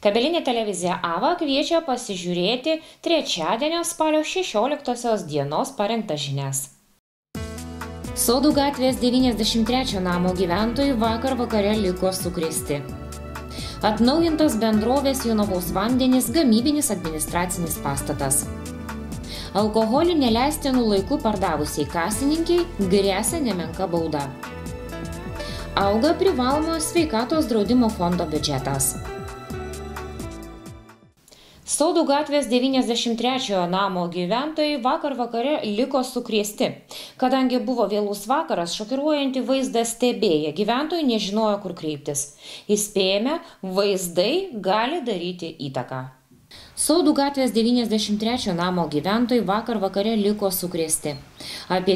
Kabelinė televizija AVA kviečia pasižiūrėti trečiadienio spalio 16 dienos parengtas žinias. Sodų gatvės 93 namo gyventojai vakar vakare liko sukrėsti. Atnaujintas bendrovės Jonavos vandenys gamybinis administracinis pastatas. Alkoholį neleistinų laiku pardavusiai kasininkiai gresia nemenka bauda. Auga privalomo sveikatos draudimo fondo biudžetas. Sodų gatvės 93 namo gyventojai vakar vakare liko sukrėsti. Kadangi buvo vėlus vakaras, šokiruojantį vaizdą stebėję gyventojai nežinojo, kur kreiptis. Įspėjame, vaizdai gali daryti įtaką. Sodų gatvės 93 namo gyventojai vakar vakare liko sukrėsti. Apie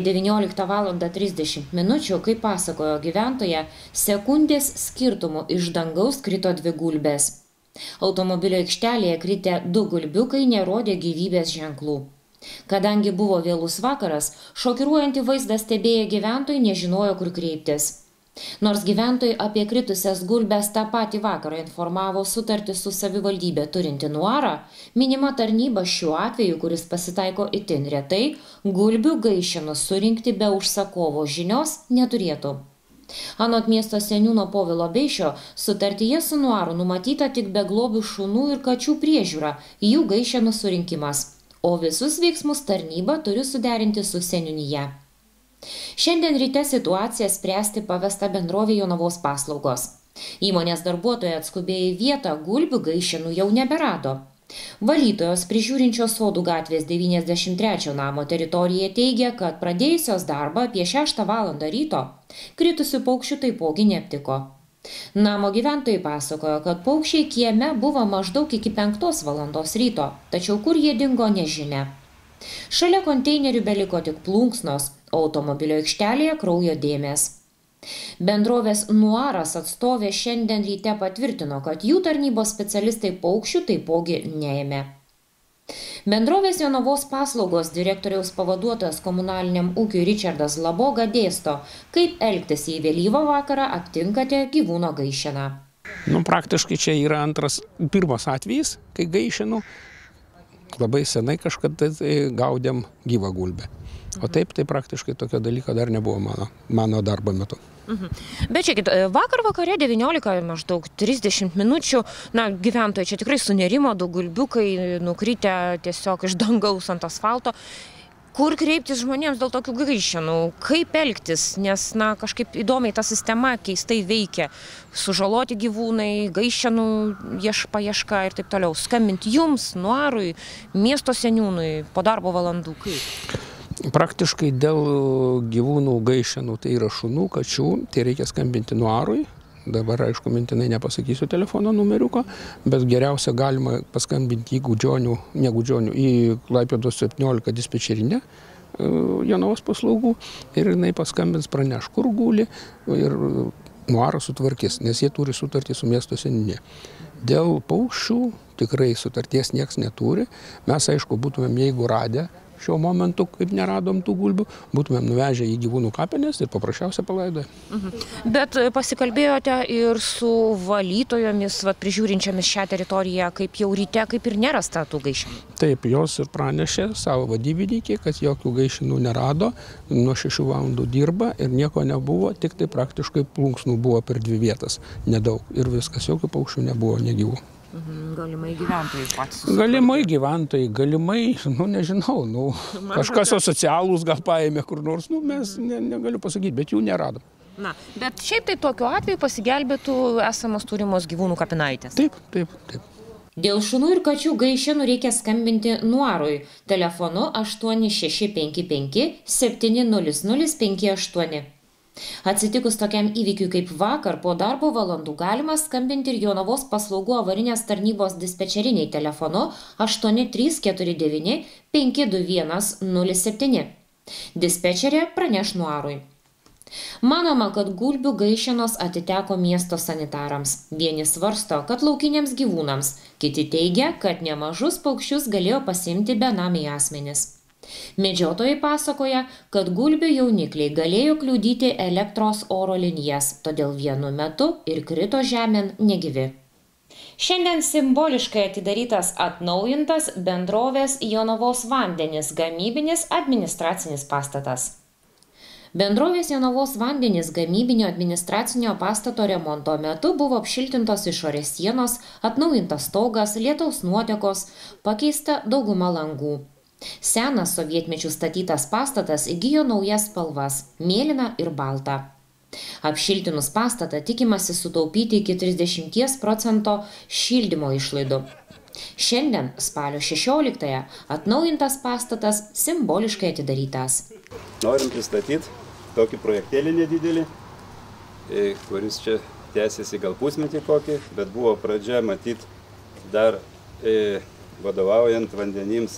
19:30 minučių, kaip pasakojo gyventoja, sekundės skirtumų iš dangaus krito 2 gulbės. Automobilio aikštelėje kritę 2 gulbiukai nerodė gyvybės ženklų. Kadangi buvo vėlus vakaras, šokiruojantį vaizdą stebėję gyventojai nežinojo, kur kreiptis. Nors gyventojai apie kritusias gulbes tą patį vakarą informavo sutartį su savivaldybė turinti Nuarą, minima tarnyba šiuo atveju, kuris pasitaiko itin retai, gulbių gaišenų surinkti be užsakovo žinios neturėtų. Anot miesto seniūno Povilo Beisčio, sutartyje su Nuaru numatyta tik beglobių šunų ir kačių priežiūra, jų gaišenų surinkimas, o visus veiksmus tarnyba turi suderinti su seniūnija. Šiandien ryte situaciją spręsti pavesta bendrovė Jonavos paslaugos. Įmonės darbuotojai atskubėjo į vietą, gulbių gaišenų jau neberado. Valytojos prižiūrinčios Sodų gatvės 93 namo teritoriją teigia, kad pradėjusios darbą apie 6 valandą ryto kritusių paukščių taipogi neaptiko. Namo gyventojai pasakojo, kad paukščiai kieme buvo maždaug iki 5 valandos ryto, tačiau kur jie dingo nežinia. Šalia konteinerių beliko tik plunksnos, o automobilio aikštelėje kraujo dėmės. Bendrovės Nuaras atstovė šiandien ryte patvirtino, kad jų tarnybos specialistai paukščių taipogi neėmė. Bendrovės Jonavos paslaugos direktoriaus pavaduotojas komunaliniam ūkiui Ričardas Laboga dėsto, kaip elgtis, jei vėlyvą vakarą aptinkate gyvūno gaišeną. Praktiškai čia yra pirmas atvejis, kai gaišenu. Labai senai kažkada gaudėm gyvą gulbę. O taip, tai praktiškai tokio dalyko dar nebuvo mano darbo metu. Bet žiūrėkit, vakar vakare 19 maždaug 30 minučių, gyventojai čia tikrai sunerimo, 2 gulbiukai nukritę tiesiog iš dangaus ant asfalto. Kur kreiptis žmonėms dėl tokių gaišenų? Kaip elgtis? Nes kažkaip įdomiai ta sistema keistai veikia. Sužaloti gyvūnai, gaišenų paieška ir taip toliau. Skambinti jums, Nuarui, miesto seniūnui po darbo valandų. Kaip? Praktiškai dėl gyvūnų gaišenų, tai yra šunų, kačių, tai reikia skambinti Nuarui. Dabar, aišku, mintinai nepasakysiu telefono numeriuko, bet geriausia galima paskambinti į Klaipėdos 17 dispečerinę Jonavos paslaugų ir jinai paskambins, praneš, kur guli ir Nuaras sutvarkys, nes jie turi sutartį su miesto seniūnija. Dėl paukščių tikrai sutarties nieks neturi. Mes, aišku, būtumėm, jeigu radę šiuo momentu, kaip neradom tų gulbių, būtumėm nuvežę į gyvūnų kapines ir paprasčiausia palaidoję. Bet pasikalbėjote ir su valytojomis, prižiūrinčiamis šią teritoriją, kaip jau ryte, kaip ir nerasta tų gaišenų? Taip, jos ir pranešė savo vadybininkė, kad jokių gaišenų nerado, nuo 6 valandų dirba ir nieko nebuvo, tik tai praktiškai plunksnų buvo per 2 vietas, nedaug ir viskas, jokių paukščių nebuvo, negyvų. Galimai gyventojai patys. Galimai gyventojai, nežinau, kažkas asocialūs gal paėmė kur nors, mes negaliu pasakyti, bet jų neradom. Bet šiaip tai tokiu atveju pasigelbėtų esamos turimos gyvūnų kapinaitės. Taip. Dėl šunų ir kačių gaišenų reikia skambinti Nuarui telefonu 8655 700 58. Atsitikus tokiam įvykiui kaip vakar, po darbo valandų galima skambinti ir Jonavos paslaugų avarinės tarnybos dispečeriniai telefonu 8349 521 07. Dispečerė praneš Nuarui. Manoma, kad gulbių gaišenos atiteko miesto sanitarams. Vieni svarsto, kad laukiniams gyvūnams, kiti teigia, kad nemažus paukščius galėjo pasiimti benamiai asmenys. Medžiotojai pasakoja, kad gulbių jaunikliai galėjo kliudyti elektros oro linijas, todėl vienu metu ir krito žemėn negyvi. Šiandien simboliškai atidarytas atnaujintas bendrovės Jonavos vandenys gamybinis administracinis pastatas. Bendrovės Jonavos vandenys gamybinio administracinio pastato remonto metu buvo apšiltintos išorės sienos, atnaujintas stogas, lietaus nuotekos, pakeista dauguma langų. Senas sovietmečių statytas pastatas įgijo naujas spalvas – mėlyną ir baltą. Apšiltinus pastatą tikimasi sutaupyti iki 30% šildymo išlaidų. Šiandien, spalio 16-ąją, atnaujintas pastatas simboliškai atidarytas. Norim pristatyti tokį projektėlį nedidelį, kuris čia tęsiasi gal pusmetį kokį, bet buvo pradžia matyti dar vadovaujant vandenims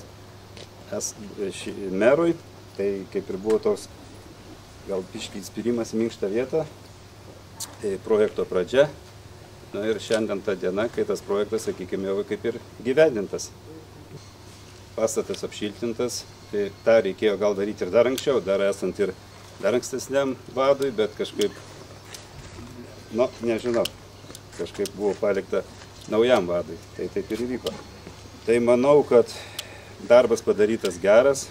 merui, tai kaip ir buvo toks gal biškį įspyrimas minkštą vietą, projekto pradžia. Na ir šiandien ta diena, kai tas projektas, sakykime, jau kaip ir gyvendintas. Pastatas apšiltintas, tai tą reikėjo gal daryti ir dar anksčiau, dar esant ir dar ankstesniam vadui, bet kažkaip, nežinau, kažkaip buvo palikta naujam vadui, tai taip ir įvyko. Tai manau, kad darbas padarytas geras,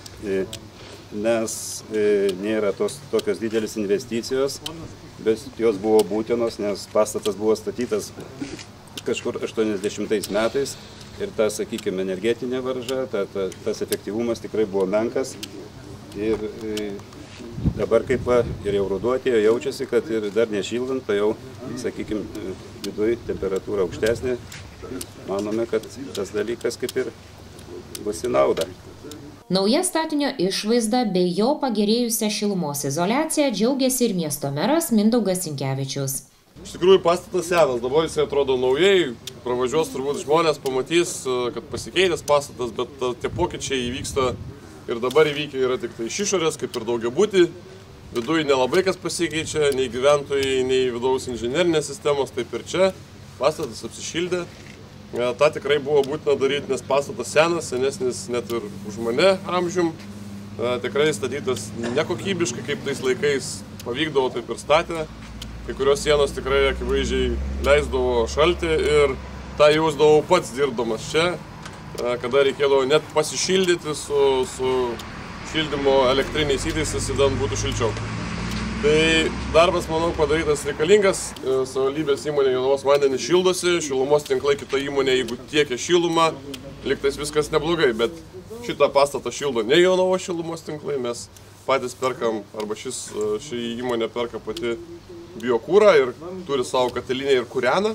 nes nėra tokios didelis investicijos, bet jos buvo būtinos, nes pastatas buvo statytas kažkur 80 metais ir ta, sakykime, energetinė varža, tas efektyvumas tikrai buvo menkas ir dabar kaip ir jau ruduo atėjo, jaučiasi, kad ir dar nešildant, tai jau, sakykime, viduje temperatūra aukštesnė, manome, kad tas dalykas kaip ir bus į naudą. Nauja statinio išvaizda bei jo pagerėjusią šilumos izoliaciją džiaugiasi ir miesto meras Mindaugas Sinkevičius. Iš tikrųjų pastatas senas, dabar jis atrodo naujai, pravažiuos turbūt žmonės, pamatys, kad pasikeitęs pastatas, bet tie pokyčiai įvyksta ir dabar įvykę yra tik tai iš išorės, kaip ir daugiabutį. Viduje nelabai kas pasikeičia, nei gyventojai, nei vidaus inžinerinės sistemos, taip ir čia. Pastatas apsišildė. Ta tikrai buvo būtina daryti, nes pastatas senas, senesnis net ir už mane amžium. Tikrai statytas nekokybiškai, kaip tais laikais pavykdavo, taip ir statė. Kai kurios sienos tikrai akivaizdžiai leisdavo šaltį ir tą jausdavau pats dirbdamas čia, kada reikėdavo net pasišildyti su šildymo elektriniais įtaisais, įdant būtų šilčiau. Tai darbas, manau, padarytas reikalingas, savivaldybės įmonė Jonavos vandenys šildosi, šilumos tinklai kita įmonė, jeigu tiekia šilumą, liktais viskas neblogai, bet šitą pastatą šildo ne Jonavos šilumos tinklai, mes patys perkam, arba ši įmonė perka pati biokūrą ir turi savo katilinę ir kūreną.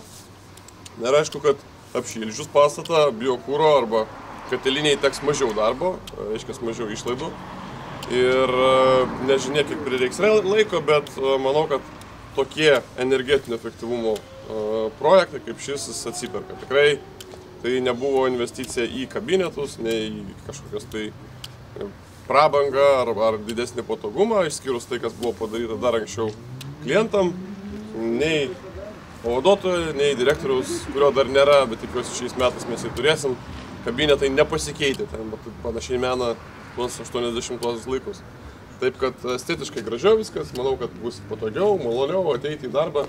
Ir aišku, kad apšildžius pastatą biokūro arba katiliniai teks mažiau darbo, reiškia mažiau išlaidų. Ir nežinia, kiek prireiks laiko, bet manau, kad tokie energetinio efektyvumo projektai kaip šis atsiperka. Tikrai tai nebuvo investicija į kabinetus, nei į kažkokios tai prabangą ar didesnį patogumą, išskyrus tai, kas buvo padaryta dar anksčiau klientam, nei pavaduotojo, nei direktoriaus, kurio dar nėra, bet tikiuosi šiais metais mes jį turėsim. Kabinetai nepasikeitė, ten panašiai mena tuos 80-osius laikus. Taip, kad estetiškai gražiau viskas, manau, kad bus patogiau, maloniau ateiti į darbą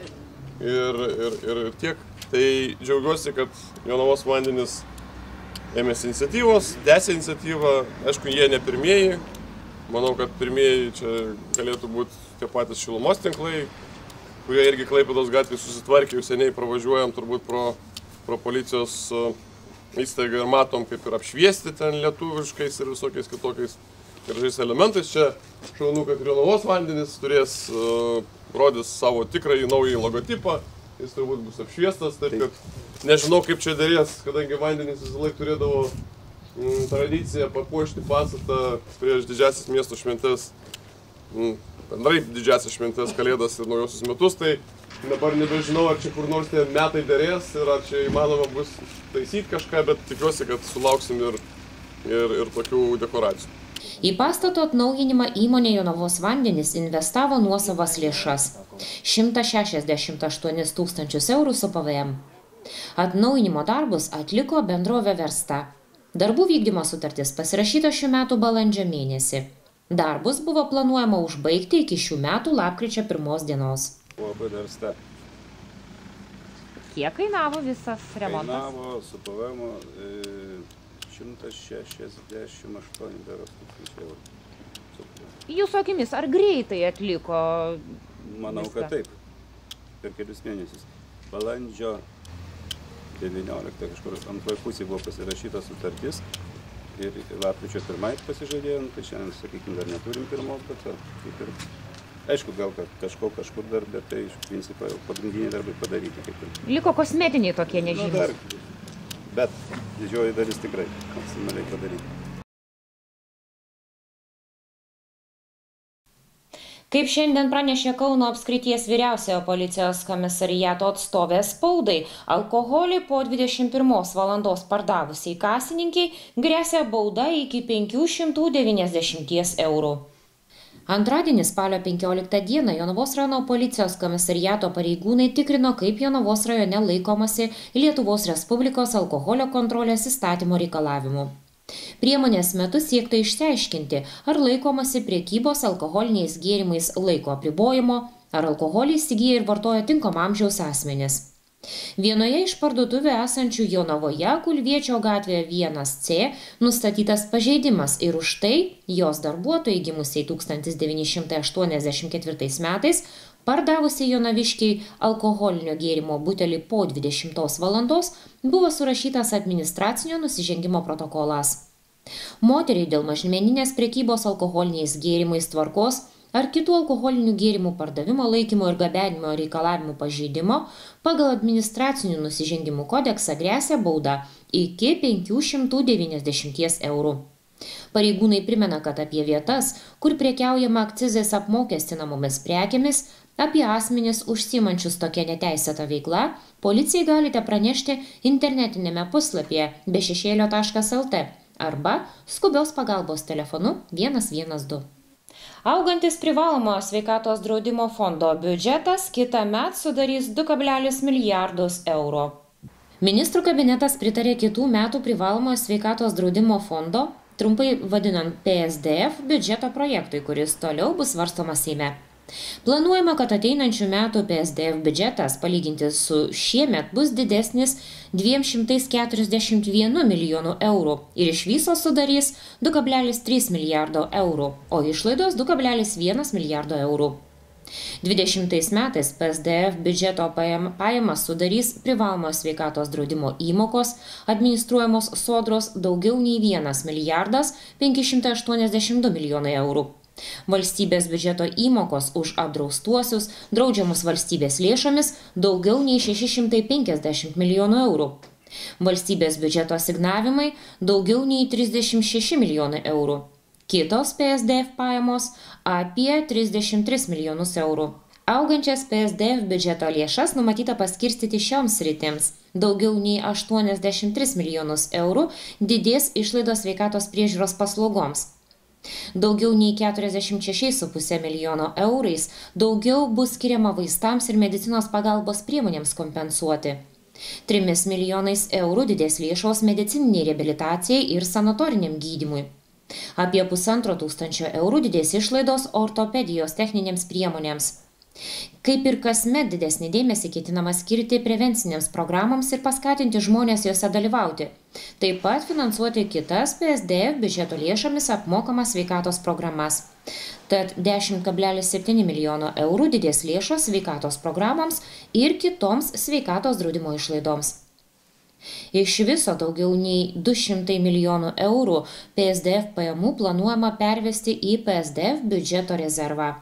ir tiek. Tai džiaugiuosi, kad Jonavos vandenys ėmėsi iniciatyvos, tęsė iniciatyvą, aišku, jie ne pirmieji. Manau, kad pirmieji čia galėtų būti tie patys šilumos tinklai, kurie irgi Klaipėdos gatvėje susitvarkė, jau seniai pravažiuojam turbūt pro policijos įstaigą ir matom, kaip ir apšviesti ten lietuviškais ir visokiais kitokiais gražiais elementais. Čia šaunu, kad Jonavos vandenys turės rodys savo tikrąjį naują logotipą, jis turbūt bus apšviestas, taip kad nežinau, kaip čia dėrės, kadangi vandenys visą laiką turėdavo tradiciją papuošti pastatą prieš didžiasias miesto šventes, bendrai didžiasias šventes, Kalėdas ir Naujosius metus, tai dabar nebežinau, ar čia kur nors tie metai dėrės ir ar čia įmanoma bus taisyti kažką, bet tikiuosi, kad sulauksim ir tokių dekoracijų. Į pastato atnaujinimą įmonė Jonavos vandenys investavo nuosavas lėšas – 168 tūkstančius eurų su PVM. Atnaujinimo darbus atliko bendrovė Versta. Darbų vykdymo sutartis pasirašyta šių metų balandžio mėnesį. Darbus buvo planuojama užbaigti iki šių metų lapkričio 1 dienos. Buvo Versta. Kiek kainavo visas remontas? Kainavo su PVM 168 eurų. Jūsų akimis, ar greitai atliko? Manau, kad taip. Per kelius mėnesius. Balandžio 19 kažkur antroje pusėje buvo pasirašyta sutartis ir lapkričio 1 pasižadėjom, tai šiandien, sakykime, dar neturim pirmos, bet kaip ir aišku, gal kažkur dar, bet tai iš principo jau pagrindiniai darbai padaryti. Liko kosmetiniai tokie nežymus. Bet didžioji dalis tikrai maksimaliai padaryti. Kaip šiandien pranešė Kauno apskrities vyriausiojo policijos komisariato atstovė spaudai, alkoholį po 21 valandos pardavusiai kasininkiai gresia bauda iki 590 eurų. Antradienį spalio 15 dieną Jonavos rajono policijos komisariato pareigūnai tikrino, kaip Jonavos rajone laikomasi Lietuvos Respublikos alkoholio kontrolės įstatymo reikalavimų. Priemonės metu siekta išsiaiškinti, ar laikomasi prekybos alkoholiniais gėrimais laiko apribojimo, ar alkoholį įsigyja ir vartoja tinkamo amžiaus asmenys. Vienoje iš parduotuvių esančių Jonavoje, Kulviečio gatvėje 1C, nustatytas pažeidimas ir už tai jos darbuotojai gimusiai 1984 metais, pardavusiai jonaviškiai alkoholinio gėrimo butelį po 20 valandos, buvo surašytas administracinio nusižengimo protokolas. Moteriai dėl mažmeninės prekybos alkoholiniais gėrimais tvarkos ar kitų alkoholinių gėrimų pardavimo, laikymo ir gabenimo reikalavimų pažeidimo pagal administracinių nusižengimų kodeksą gresia bauda iki 590 eurų. Pareigūnai primena, kad apie vietas, kur prekiaujama akcizais apmokestinamomis prekėmis, apie asmenis užsiimančius tokia neteisėta veikla, policijai galite pranešti internetinėme puslapyje bešešėlio.lt arba skubios pagalbos telefonu 112. Augantis privalomojo sveikatos draudimo fondo biudžetas kitąmet sudarys 2,1 milijardus eurų. Ministrų kabinetas pritarė kitų metų privalomojo sveikatos draudimo fondo, trumpai vadinant PSDF, biudžeto projektui, kuris toliau bus svarstomas Seime. Planuojama, kad ateinančių metų PSDF biudžetas, palyginti su šiemet, bus didesnis 241 milijonų eurų ir iš viso sudarys 2,3 milijardo eurų, o išlaidos 2,1 milijardo eurų. 20 metais PSDF biudžeto pajamas sudarys privalomojo sveikatos draudimo įmokos, administruojamos sodros daugiau nei 1 milijardas 582 milijonai eurų. Valstybės biudžeto įmokos už apdraustuosius, draudžiamus valstybės lėšomis daugiau nei 650 milijonų eurų. Valstybės biudžeto asignavimai daugiau nei 36 milijonai eurų. Kitos PSDF pajamos apie 33 milijonus eurų. Augančias PSDF biudžeto lėšas numatyta paskirstyti šioms sritims. Daugiau nei 83 milijonus eurų didės išlaidos sveikatos priežiūros paslaugoms. Daugiau nei 46,5 milijono eurais daugiau bus skiriama vaistams ir medicinos pagalbos priemonėms kompensuoti. 3 milijonais eurų didės lėšos medicininiai reabilitacijai ir sanatoriniam gydymui. Apie 1,5 eurų didės išlaidos ortopedijos techninėms priemonėms. Kaip ir kasmet didesnį dėmesį ketinama skirti prevencinėms programoms ir paskatinti žmonės juose dalyvauti. Taip pat finansuoti kitas PSDF biudžeto lėšomis apmokamas sveikatos programas. Tad 10,7 milijono eurų didės lėšos sveikatos programoms ir kitoms sveikatos draudimo išlaidoms. Iš viso daugiau nei 200 milijonų eurų PSDF pajamų planuojama pervesti į PSDF biudžeto rezervą.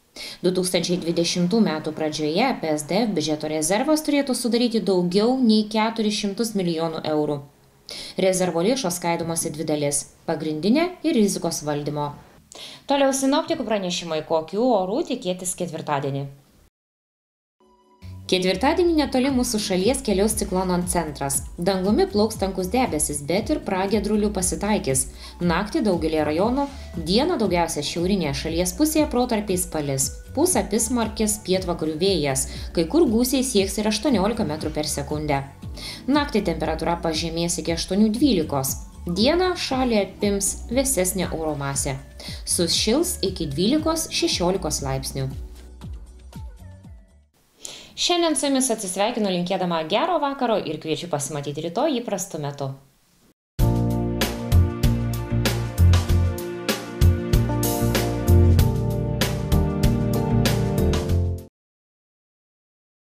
2020 metų pradžioje PSDF biudžeto rezervas turėtų sudaryti daugiau nei 400 milijonų eurų. Rezervo lėšos skaidomos į 2 dalis – pagrindinė ir rizikos valdymo. Toliau sinoptikų pranešimai, kokių orų tikėtis ketvirtadienį. Ketvirtadienį netoli mūsų šalies keliaus ciklono centras. Dangumi plauks tankus debesis, bet ir pragiedrulių pasitaikys. Naktį daugelį rajonų, dieną daugiausia šiaurinėje šalies pusėje protarpiais palis. Pūs apysmarkis pietvakarių vėjas, kai kur gūsiai sieks ir 18 metrų per sekundę. Naktį temperatūra pažemės iki 8–12. Dieną šalį apims vėsesnė oro masė. Sušils iki 12–16 laipsnių. Šiandien su jumis atsisveikinu linkėdama gero vakaro ir kviečiu pasimatyti rytoj įprastu metu.